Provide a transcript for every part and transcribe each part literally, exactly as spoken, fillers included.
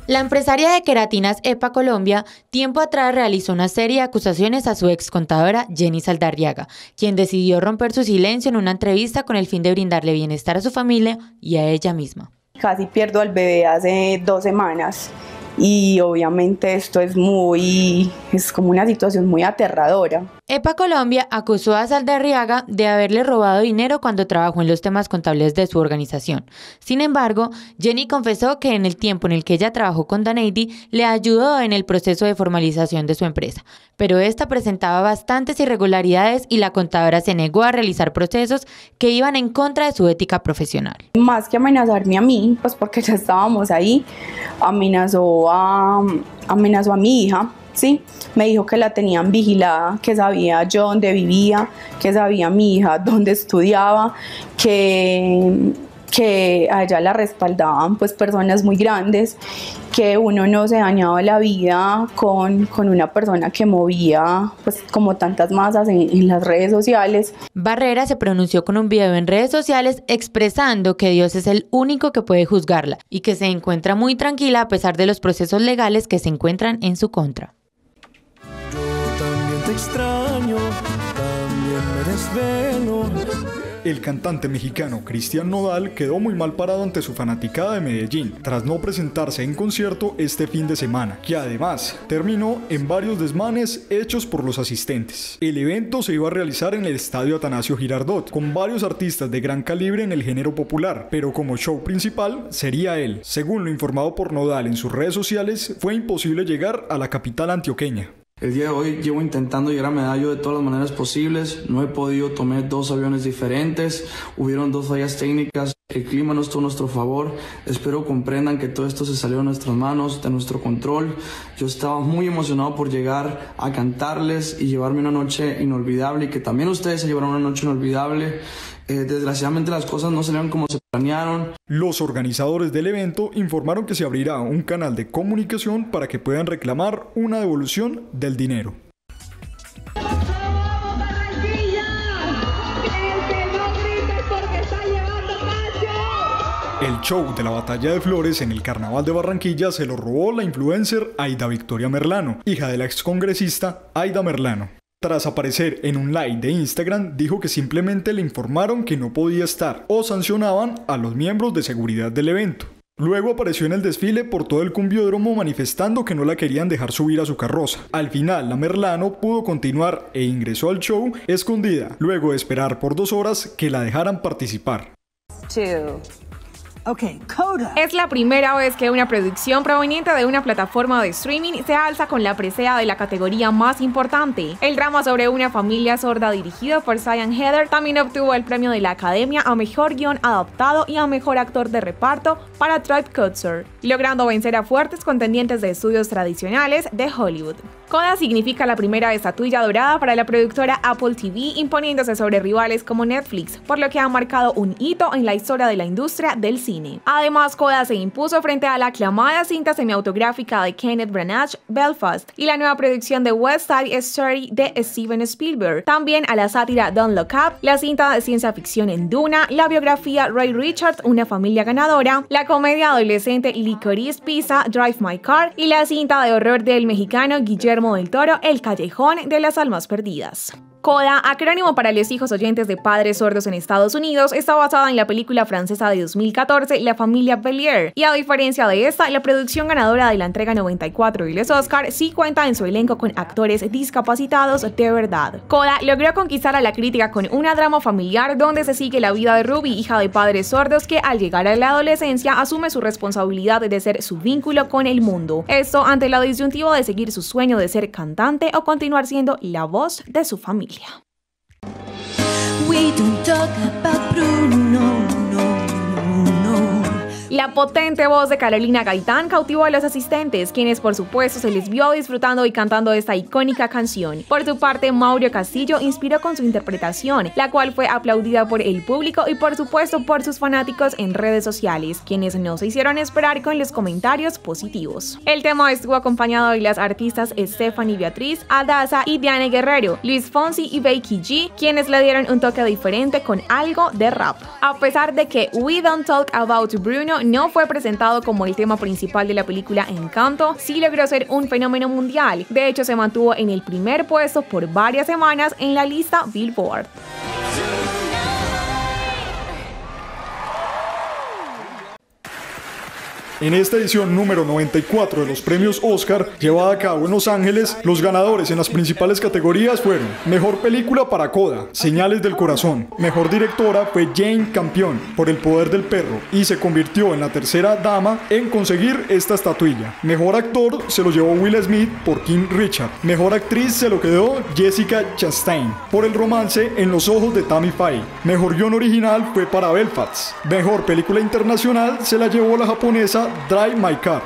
La empresaria de queratinas EPA Colombia, tiempo atrás realizó una serie de acusaciones a su ex contadora Jenny Saldarriaga, quien decidió romper su silencio en una entrevista con el fin de brindarle bienestar a su familia y a ella misma. Casi pierdo al bebé hace dos semanas y obviamente esto es muy, es como una situación muy aterradora. EPA Colombia acusó a Saldarriaga de haberle robado dinero cuando trabajó en los temas contables de su organización. Sin embargo, Jenny confesó que en el tiempo en el que ella trabajó con Danady le ayudó en el proceso de formalización de su empresa, pero esta presentaba bastantes irregularidades y la contadora se negó a realizar procesos que iban en contra de su ética profesional. Más que amenazarme a mí, pues porque ya estábamos ahí, amenazó a, amenazó a mi hija. Sí, me dijo que la tenían vigilada, que sabía yo dónde vivía, que sabía mi hija dónde estudiaba, que, que a ella la respaldaban pues personas muy grandes, que uno no se dañaba la vida con, con una persona que movía pues como tantas masas en, en las redes sociales. Barrera se pronunció con un video en redes sociales expresando que Dios es el único que puede juzgarla y que se encuentra muy tranquila a pesar de los procesos legales que se encuentran en su contra. Te extraño, también me desvelo. El cantante mexicano Cristian Nodal quedó muy mal parado ante su fanaticada de Medellín, tras no presentarse en concierto este fin de semana, que además terminó en varios desmanes hechos por los asistentes. El evento se iba a realizar en el estadio Atanasio Girardot, con varios artistas de gran calibre en el género popular, pero como show principal sería él. Según lo informado por Nodal en sus redes sociales, fue imposible llegar a la capital antioqueña. El día de hoy llevo intentando llegar a Medallo de todas las maneras posibles, no he podido, tomé dos aviones diferentes, hubieron dos fallas técnicas, el clima no estuvo a nuestro favor, espero comprendan que todo esto se salió de nuestras manos, de nuestro control. Yo estaba muy emocionado por llegar a cantarles y llevarme una noche inolvidable y que también ustedes se llevaron una noche inolvidable. Eh, desgraciadamente las cosas no salieron como se planearon. Los organizadores del evento informaron que se abrirá un canal de comunicación para que puedan reclamar una devolución del dinero. El show de la Batalla de Flores en el Carnaval de Barranquilla se lo robó la influencer Aida Victoria Merlano, hija de la excongresista Aida Merlano. Tras aparecer en un live de Instagram, dijo que simplemente le informaron que no podía estar o sancionaban a los miembros de seguridad del evento. Luego apareció en el desfile por todo el cumbiódromo manifestando que no la querían dejar subir a su carroza. Al final, la Merlano pudo continuar e ingresó al show escondida, luego de esperar por dos horas que la dejaran participar. Two. Okay, Coda. Es la primera vez que una producción proveniente de una plataforma de streaming se alza con la presea de la categoría más importante. El drama sobre una familia sorda dirigido por Sian Heder también obtuvo el premio de la Academia a Mejor Guión Adaptado y a Mejor Actor de Reparto para Troy Kotsur, logrando vencer a fuertes contendientes de estudios tradicionales de Hollywood. Coda significa la primera estatuilla dorada para la productora Apple T V, imponiéndose sobre rivales como Netflix, por lo que ha marcado un hito en la historia de la industria del cine. Además, Coda se impuso frente a la aclamada cinta semiautográfica de Kenneth Branagh, Belfast, y la nueva producción de West Side Story de Steven Spielberg. También a la sátira Don't Look Up, la cinta de ciencia ficción en Duna, la biografía Ray Richards, Una familia ganadora, la comedia adolescente Licorice Pizza, Drive My Car, y la cinta de horror del mexicano Guillermo del Toro, El callejón de las almas perdidas. Coda, acrónimo para los hijos oyentes de padres sordos en Estados Unidos, está basada en la película francesa de dos mil catorce La familia Bellier, y a diferencia de esta, la producción ganadora de la entrega noventa y cuatro de los Oscar sí cuenta en su elenco con actores discapacitados de verdad. Coda logró conquistar a la crítica con una drama familiar donde se sigue la vida de Ruby, hija de padres sordos que al llegar a la adolescencia asume su responsabilidad de ser su vínculo con el mundo. Esto ante la disyuntiva de seguir su sueño de ser cantante o continuar siendo la voz de su familia. We don't talk about Bruno, no, no, no. La potente voz de Carolina Gaitán cautivó a los asistentes, quienes por supuesto se les vio disfrutando y cantando esta icónica canción. Por su parte, Mauro Castillo inspiró con su interpretación, la cual fue aplaudida por el público y por supuesto por sus fanáticos en redes sociales, quienes no se hicieron esperar con los comentarios positivos. El tema estuvo acompañado de las artistas Stephanie Beatriz, Adasa y Diane Guerrero, Luis Fonsi y Becky G, quienes le dieron un toque diferente con algo de rap. A pesar de que We Don't Talk About Bruno colombiano no fue presentado como el tema principal de la película Encanto, sí logró ser un fenómeno mundial. De hecho, se mantuvo en el primer puesto por varias semanas en la lista Billboard. En esta edición número noventa y cuatro de los premios Oscar, llevada a cabo en Los Ángeles, los ganadores en las principales categorías fueron: Mejor Película para Coda, Señales del Corazón. Mejor Directora fue Jane Campion, por El Poder del Perro, y se convirtió en la tercera dama en conseguir esta estatuilla. Mejor Actor se lo llevó Will Smith por King Richard. Mejor Actriz se lo quedó Jessica Chastain, por El Romance en los Ojos de Tammy Faye. Mejor Guión Original fue para Belfast. Mejor Película Internacional se la llevó la japonesa Drive My Car.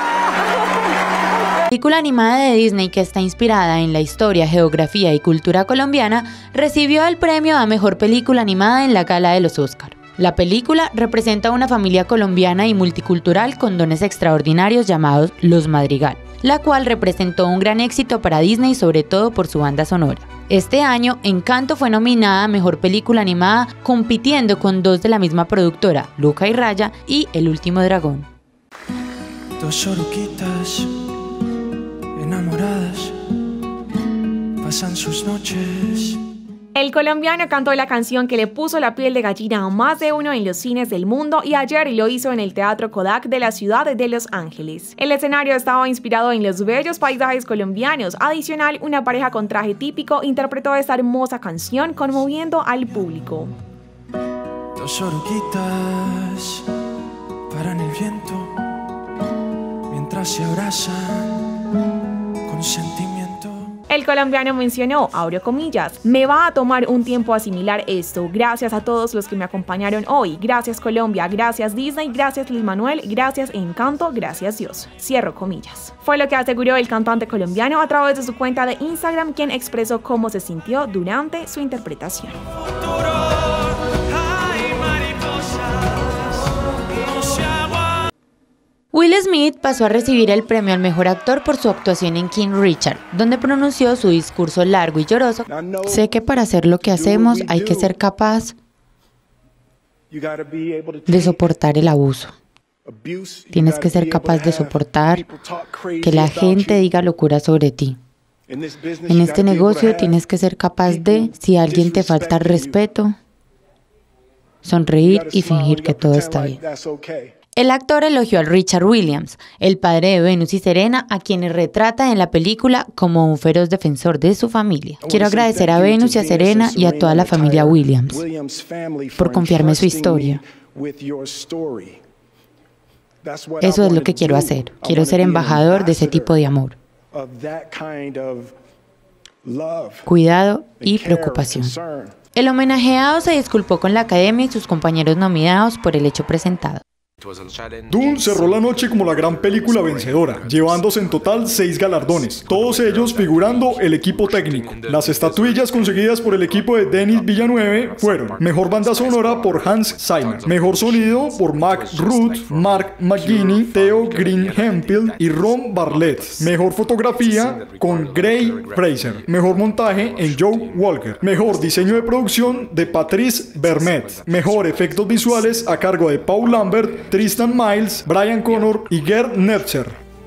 La película animada de Disney, que está inspirada en la historia, geografía y cultura colombiana, recibió el premio a Mejor Película Animada en la Gala de los Oscar. La película representa una familia colombiana y multicultural con dones extraordinarios llamados Los Madrigal, la cual representó un gran éxito para Disney, sobre todo por su banda sonora. Este año, Encanto fue nominada a Mejor Película Animada, compitiendo con dos de la misma productora, Luca y Raya y El Último Dragón. Dos oruguitas enamoradas pasan sus noches. El colombiano cantó la canción que le puso la piel de gallina a más de uno en los cines del mundo, y ayer lo hizo en el Teatro Kodak de la ciudad de Los Ángeles. El escenario estaba inspirado en los bellos paisajes colombianos. Adicional, una pareja con traje típico interpretó esta hermosa canción, conmoviendo al público. Dos oruguitas paran el viento mientras se abrazan con sentimiento. El colombiano mencionó, abro comillas, me va a tomar un tiempo asimilar esto. Gracias a todos los que me acompañaron hoy. Gracias Colombia, gracias Disney, gracias Luis Manuel, gracias Encanto, gracias Dios. Cierro comillas. Fue lo que aseguró el cantante colombiano a través de su cuenta de Instagram, quien expresó cómo se sintió durante su interpretación. Will Smith pasó a recibir el premio al mejor actor por su actuación en King Richard, donde pronunció su discurso largo y lloroso. Sé que para hacer lo que hacemos hay que ser capaz de soportar el abuso. Tienes que ser capaz de soportar que la gente diga locura sobre ti. En este negocio tienes que ser capaz de, si alguien te falta el respeto, sonreír y fingir que todo está bien. El actor elogió a Richard Williams, el padre de Venus y Serena, a quienes retrata en la película como un feroz defensor de su familia. Quiero agradecer a Venus y a Serena y a toda la familia Williams por confiarme su historia. Eso es lo que quiero hacer. Quiero ser embajador de ese tipo de amor, cuidado y preocupación. El homenajeado se disculpó con la academia y sus compañeros nominados por el hecho presentado. Dune cerró la noche como la gran película vencedora, llevándose en total seis galardones, todos ellos figurando el equipo técnico. Las estatuillas conseguidas por el equipo de Denis Villeneuve fueron: Mejor Banda Sonora por Hans Zimmer, Mejor Sonido por Mac Ruth, Mark McGuinney, Theo Green-Hemphill y Ron Bartlett, Mejor Fotografía con Gray Fraser, Mejor Montaje en Joe Walker, Mejor Diseño de Producción de Patrice Vermette, Mejor Efectos Visuales a cargo de Paul Lambert, Tristan Miles, Brian Connor y Gerd Netzer.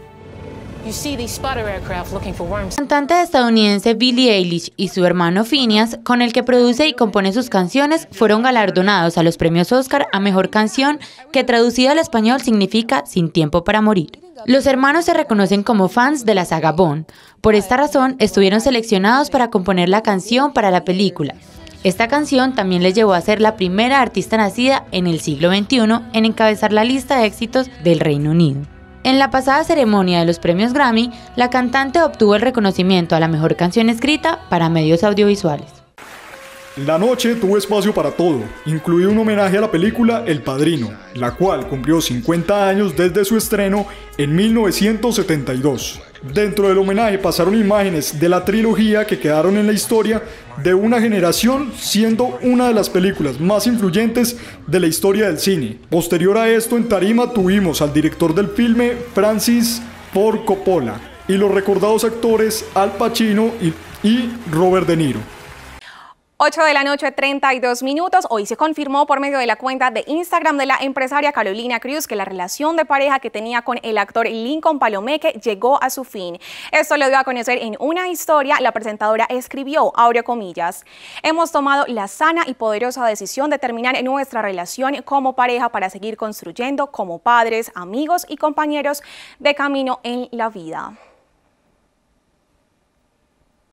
El cantante estadounidense Billie Eilish y su hermano Phineas, con el que produce y compone sus canciones, fueron galardonados a los premios Oscar a Mejor Canción, que traducido al español significa Sin Tiempo para Morir. Los hermanos se reconocen como fans de la saga Bond. Por esta razón, estuvieron seleccionados para componer la canción para la película. Esta canción también les llevó a ser la primera artista nacida en el siglo veintiuno en encabezar la lista de éxitos del Reino Unido. En la pasada ceremonia de los premios Grammy, la cantante obtuvo el reconocimiento a la mejor canción escrita para medios audiovisuales. La noche tuvo espacio para todo, incluido un homenaje a la película El Padrino, la cual cumplió cincuenta años desde su estreno en mil novecientos setenta y dos. Dentro del homenaje pasaron imágenes de la trilogía que quedaron en la historia de una generación, siendo una de las películas más influyentes de la historia del cine. Posterior a esto, en tarima tuvimos al director del filme, Francis Ford Coppola, y los recordados actores Al Pacino y, y Robert De Niro. ocho de la noche, treinta y dos minutos. Hoy se confirmó por medio de la cuenta de Instagram de la empresaria Carolina Cruz que la relación de pareja que tenía con el actor Lincoln Palomeque llegó a su fin. Esto lo dio a conocer en una historia. La presentadora escribió, abro comillas, hemos tomado la sana y poderosa decisión de terminar nuestra relación como pareja para seguir construyendo como padres, amigos y compañeros de camino en la vida.